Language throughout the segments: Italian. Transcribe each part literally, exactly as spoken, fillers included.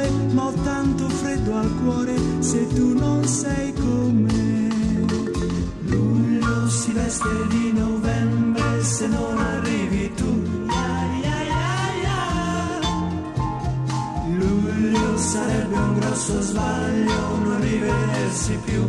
sole, ma ho tanto freddo al cuore se tu non sei con me. Luglio si veste di novembre se non arrivi tu. Luglio sarebbe un grosso sbaglio non rivedersi più.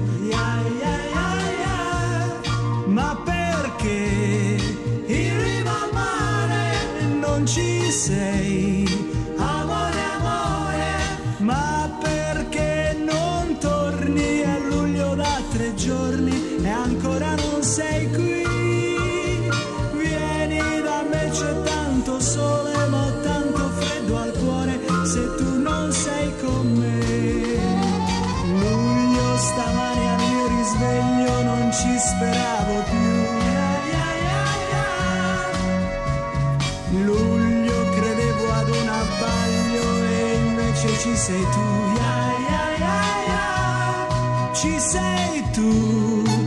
Ma perché in riva al mare non ci sei, amore, amore? Ma perché non torni a luglio da tre giorni e ancora non sei qui? Vieni da me, c'è tanto sole, ma ho tanto freddo al cuore se tu non sei con me. Luglio, stamani al mio risveglio non ci speravo più. Luglio, credevo ad un abbaglio e invece ci sei tu. Ci sei tu.